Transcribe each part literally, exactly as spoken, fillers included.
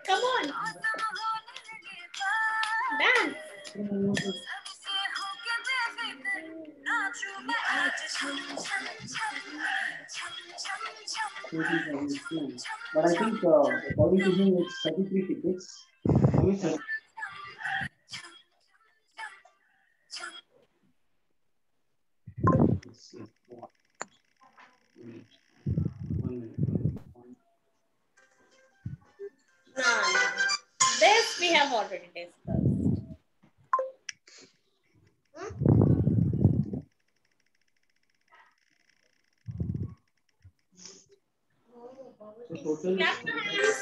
Come on. Dance. But I think uh, according to him, it's thirty-three tickets. No, no. This we have already discussed. Total. Clap your hands.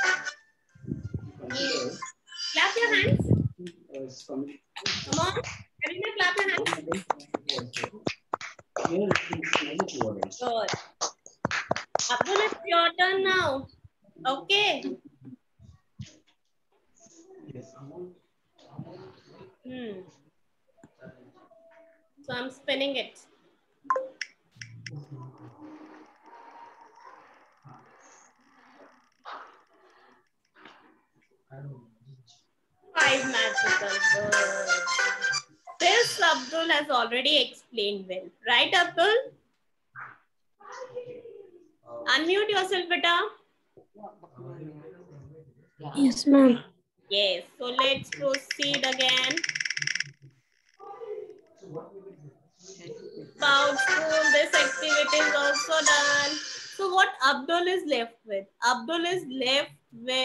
Clap your hands. Come on. Everyone clap your hands. Good. Abdul, it's your turn now. Okay. Hmm. So I'm spinning it. Five magical words. This Abdul has already explained well. Right, Abdul? Unmute yourself, beta. Yes, ma'am. Yes. So let's proceed again. About school, this activity is also done. So what Abdul is left with? Abdul is left